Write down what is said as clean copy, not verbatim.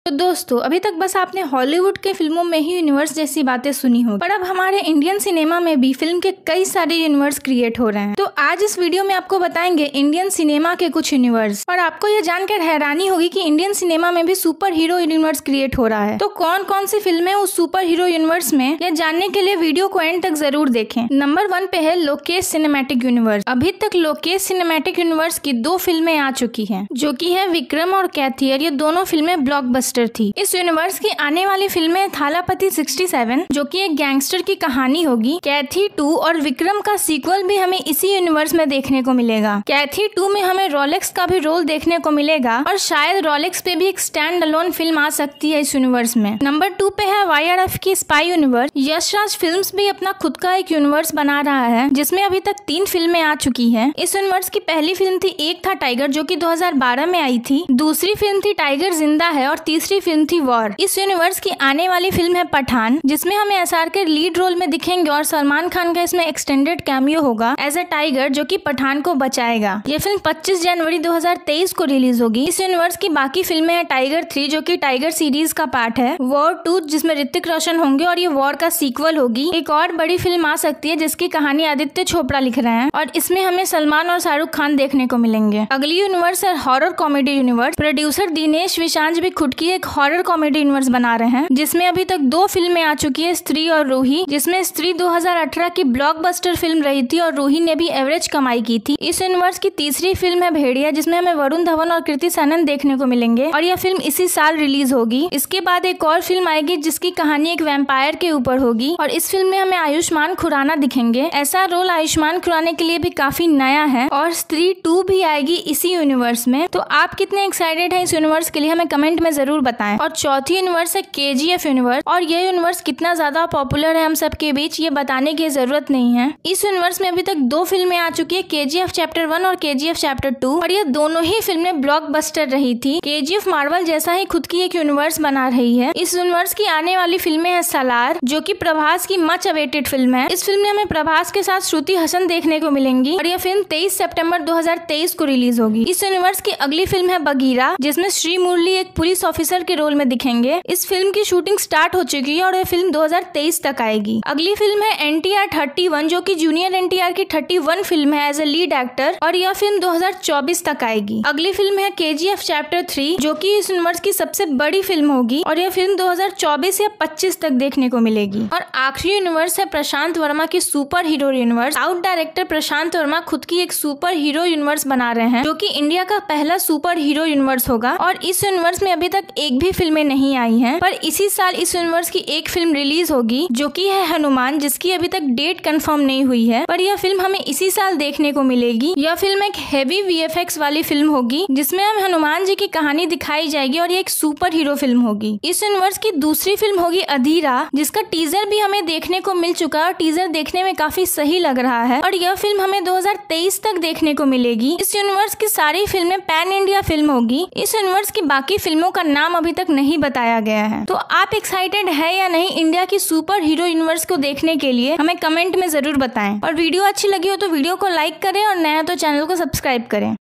तो दोस्तों अभी तक बस आपने हॉलीवुड के फिल्मों में ही यूनिवर्स जैसी बातें सुनी हो, पर अब हमारे इंडियन सिनेमा में भी फिल्म के कई सारे यूनिवर्स क्रिएट हो रहे हैं। तो आज इस वीडियो में आपको बताएंगे इंडियन सिनेमा के कुछ यूनिवर्स, और आपको ये जानकर हैरानी होगी कि इंडियन सिनेमा में भी सुपर हीरो यूनिवर्स क्रिएट हो रहा है। तो कौन कौन सी फिल्में उस सुपर हीरो यूनिवर्स में, यह जानने के लिए वीडियो को एंड तक जरूर देखें। नंबर 1 पे है लोकेश सिनेमैटिक यूनिवर्स। अभी तक लोकेश सिनेमैटिक यूनिवर्स की 2 फिल्में आ चुकी है, जो की है विक्रम और कैथी, और ये दोनों फिल्में ब्लॉकबस्टर थी। इस यूनिवर्स की आने वाली फिल्में थालापति 67 जो कि एक गैंगस्टर की कहानी होगी, कैथी 2 और विक्रम का सीक्वल भी हमें इसी यूनिवर्स में देखने को मिलेगा। कैथी 2 में हमें रोलेक्स का भी रोल देखने को मिलेगा, और शायद रोलेक्स पे भी एक स्टैंड अलोन फिल्म आ सकती है इस यूनिवर्स में। नंबर 2 पे है YRF की spy universe. Yash Raj films भी अपना खुद का एक यूनिवर्स बना रहा है, जिसमें अभी तक 3 फिल्में आ चुकी है। इस यूनिवर्स की पहली फिल्म थी एक था टाइगर, जो कि 2012 में आई थी। दूसरी फिल्म थी टाइगर जिंदा है, और तीसरी फिल्म थी वॉर। इस यूनिवर्स की आने वाली फिल्म है पठान, जिसमें हमें SR के लीड रोल में दिखेंगे, और सलमान खान का इसमें एक्सटेंडेड कैमियो होगा एज अ टाइगर, जो कि पठान को बचाएगा। ये फिल्म 25 जनवरी 2023 को रिलीज होगी। इस यूनिवर्स की बाकी फिल्में हैं टाइगर 3 जो कि टाइगर सीरीज का पार्ट है, वॉर 2 जिसमें ऋतिक रोशन होंगे और ये वॉर का सीक्वल होगी। एक और बड़ी फिल्म आ सकती है जिसकी कहानी आदित्य चोपड़ा लिख रहे हैं, और इसमें हमें सलमान और शाहरुख खान देखने को मिलेंगे। अगली यूनिवर्स है horror comedy universe. Producer Dinesh Vijan भी खुद की एक हॉरर कॉमेडी यूनिवर्स बना रहे हैं, जिसमें अभी तक 2 फिल्में आ चुकी है, स्त्री और रूही। जिसमें स्त्री 2018 की ब्लॉकबस्टर फिल्म रही थी, और रूही ने भी एवरेज कमाई की थी। इस यूनिवर्स की तीसरी फिल्म है भेड़िया, जिसमें हमें वरुण धवन और कृति सनन देखने को मिलेंगे, और यह फिल्म इसी साल रिलीज होगी। इसके बाद एक और फिल्म आएगी जिसकी कहानी एक वैम्पायर के ऊपर होगी, और इस फिल्म में हमें आयुष्मान खुराना दिखेंगे। ऐसा रोल आयुष्मान खुराना के लिए भी काफी नया है, और स्त्री 2 भी आएगी इसी यूनिवर्स में। तो आप कितने एक्साइटेड हैं इस यूनिवर्स के लिए, हमें कमेंट में जरूर बताएं। और चौथी यूनिवर्स है KGF यूनिवर्स, और यह यूनिवर्स कितना ज्यादा पॉपुलर है हम सबके बीच ये बताने की जरूरत नहीं है। इस यूनिवर्स में अभी तक 2 फिल्में आ चुकी है, KGF चैप्टर 1 और KGF चैप्टर 2, और ये दोनों ही फिल्में ब्लॉकबस्टर रही थी। KGF मार्वल जैसा ही खुद की एक यूनिवर्स बना रही है। इस यूनिवर्स की आने वाली फिल्में हैं सालार, जो कि प्रभास की मच अवेटेड फिल्म है। इस फिल्म में हमें प्रभास के साथ श्रुति हसन देखने को मिलेंगी, और यह फिल्म 23 सितंबर 2023 को रिलीज होगी। इस यूनिवर्स की अगली फिल्म है बगीरा, जिसमें श्री मुरली एक पुलिस ऑफिसर के रोल में दिखेंगे। इस फिल्म की शूटिंग स्टार्ट हो चुकी है, और यह फिल्म 2023 तक आएगी। अगली फिल्म है NTR 31, जो कि जूनियर NTR की 31 फिल्म है एज ए लीड एक्टर, और यह फिल्म 2024 तक आएगी। अगली फिल्म है KGF चैप्टर 3, जो कि इस यूनिवर्स की सबसे बड़ी फिल्म होगी, और यह फिल्म 2024 या 25 तक देखने को मिलेगी। और आखिरी यूनिवर्स है प्रशांत वर्मा की super hero universe. South director Prashanth Varma खुद की एक सुपर हीरो यूनिवर्स बना रहे हैं, जो कि इंडिया का पहला सुपर हीरो यूनिवर्स होगा। और इस यूनिवर्स में अभी तक एक भी फिल्में नहीं आई हैं, पर इसी साल इस यूनिवर्स की एक फिल्म रिलीज होगी, जो कि है हनुमान, जिसकी अभी तक डेट कंफर्म नहीं हुई है, पर यह फिल्म हमें इसी साल देखने को मिलेगी। यह फिल्म एक हेवी VFX वाली फिल्म होगी, जिसमें हम हनुमान जी की कहानी दिखाई जाएगी, और ये एक सुपर हीरो फिल्म होगी। इस यूनिवर्स की दूसरी फिल्म होगी अधीरा, जिसका टीजर भी हमें देखने को मिल चुका है, और टीजर देखने में काफी सही लग रहा है, और यह फिल्म हमें 2023 तक देखने को मिलेगी। इस यूनिवर्स की सारी फिल्में पैन इंडिया फिल्म होगी। इस यूनिवर्स की बाकी फिल्मों का नाम अभी तक नहीं बताया गया है। तो आप एक्साइटेड है या नहीं इंडिया की सुपर हीरो यूनिवर्स को देखने के लिए, हमें कमेंट में जरूर बताएं। और वीडियो अच्छी लगी हो तो वीडियो को लाइक करें, और नया तो चैनल को सब्सक्राइब करें।